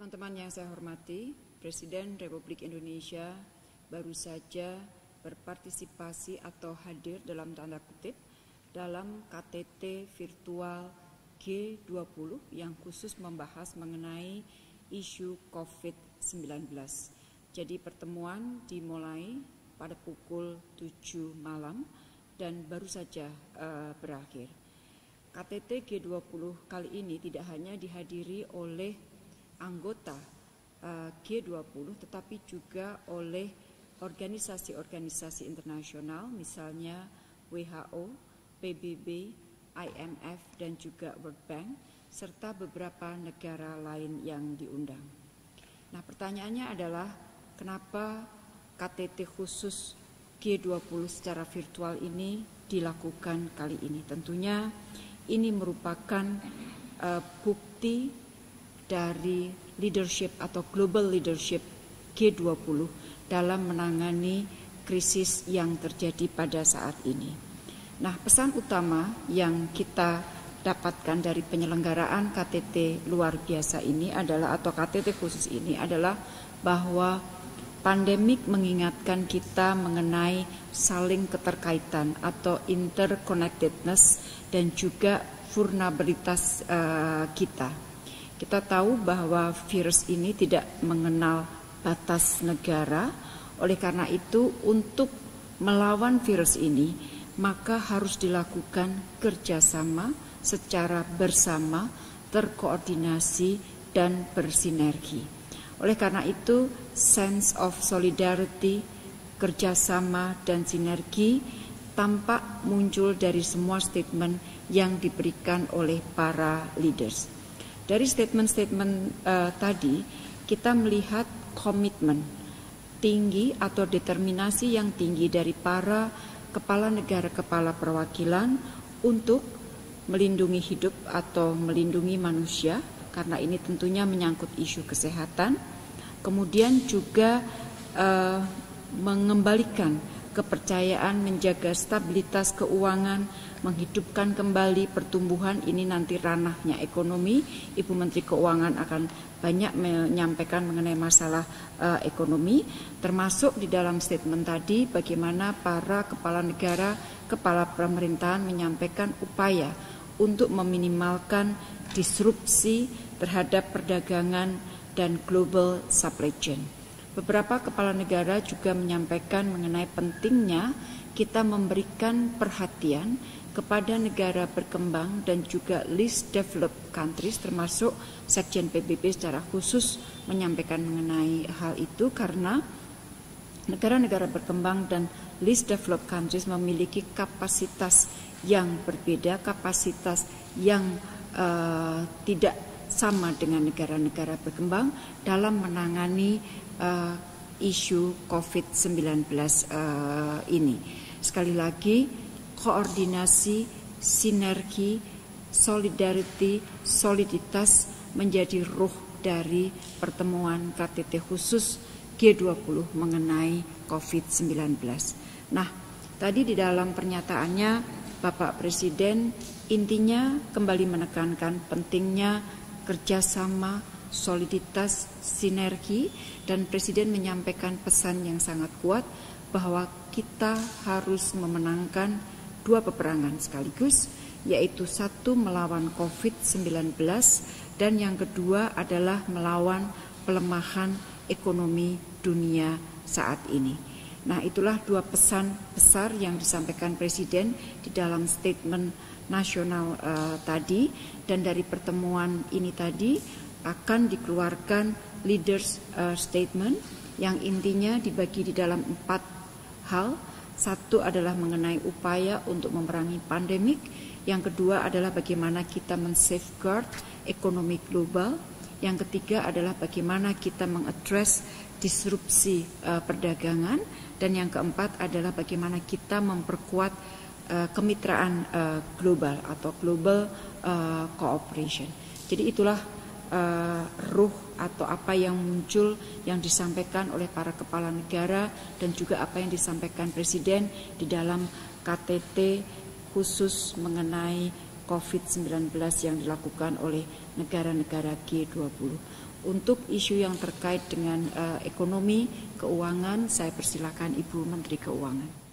Teman-teman yang saya hormati, Presiden Republik Indonesia baru saja berpartisipasi atau hadir dalam tanda kutip dalam KTT virtual G20 yang khusus membahas mengenai isu COVID-19. Jadi pertemuan dimulai pada pukul 7 malam dan baru saja berakhir. KTT G20 kali ini tidak hanya dihadiri oleh anggota G20 tetapi juga oleh organisasi-organisasi internasional misalnya WHO, PBB, IMF dan juga World Bank serta beberapa negara lain yang diundang. Nah, pertanyaannya adalah kenapa KTT khusus G20 secara virtual ini dilakukan kali ini? Tentunya ini merupakan bukti dari leadership atau global leadership G20 dalam menangani krisis yang terjadi pada saat ini. Nah, pesan utama yang kita dapatkan dari penyelenggaraan KTT luar biasa ini adalah atau KTT khusus ini adalah bahwa pandemik mengingatkan kita mengenai saling keterkaitan atau interconnectedness dan juga vulnerabilitas kita. Kita tahu bahwa virus ini tidak mengenal batas negara, oleh karena itu untuk melawan virus ini maka harus dilakukan kerjasama secara bersama, terkoordinasi dan bersinergi. Oleh karena itu sense of solidarity, kerjasama dan sinergi tampak muncul dari semua statement yang diberikan oleh para leaders. Dari statement-statement tadi, kita melihat komitmen tinggi atau determinasi yang tinggi dari para kepala negara, kepala perwakilan untuk melindungi hidup atau melindungi manusia, karena ini tentunya menyangkut isu kesehatan. Kemudian juga mengembalikan kepercayaan, menjaga stabilitas keuangan, menghidupkan kembali pertumbuhan. Ini nanti ranahnya ekonomi. Ibu Menteri Keuangan akan banyak menyampaikan mengenai masalah ekonomi, termasuk di dalam statement tadi bagaimana para kepala negara, kepala pemerintahan menyampaikan upaya untuk meminimalkan disrupsi terhadap perdagangan dan global supply chain. Beberapa kepala negara juga menyampaikan mengenai pentingnya kita memberikan perhatian kepada negara berkembang dan juga least developed countries, termasuk Sekjen PBB secara khusus menyampaikan mengenai hal itu karena negara-negara berkembang dan least developed countries memiliki kapasitas yang berbeda, kapasitas yang tidak sama dengan negara-negara berkembang dalam menangani isu COVID-19 ini. Sekali lagi, koordinasi, sinergi, solidarity, soliditas menjadi ruh dari pertemuan KTT khusus G20 mengenai COVID-19. Nah, tadi di dalam pernyataannya Bapak Presiden intinya kembali menekankan pentingnya kerjasama, soliditas, sinergi, dan Presiden menyampaikan pesan yang sangat kuat bahwa kita harus memenangkan dua peperangan sekaligus, yaitu satu melawan COVID-19 dan yang kedua adalah melawan pelemahan ekonomi dunia saat ini. Nah, itulah dua pesan besar yang disampaikan Presiden di dalam statement nasional tadi, dan dari pertemuan ini tadi akan dikeluarkan leaders statement yang intinya dibagi di dalam 4 hal. Satu adalah mengenai upaya untuk memerangi pandemik, yang kedua adalah bagaimana kita men-safeguard ekonomi global, yang ketiga adalah bagaimana kita mengadres disrupsi perdagangan, dan yang keempat adalah bagaimana kita memperkuat kemitraan global atau global cooperation. Jadi itulah ruh atau apa yang muncul yang disampaikan oleh para kepala negara dan juga apa yang disampaikan Presiden di dalam KTT khusus mengenai COVID-19 yang dilakukan oleh negara-negara G20. Untuk isu yang terkait dengan ekonomi, keuangan, saya persilakan Ibu Menteri Keuangan.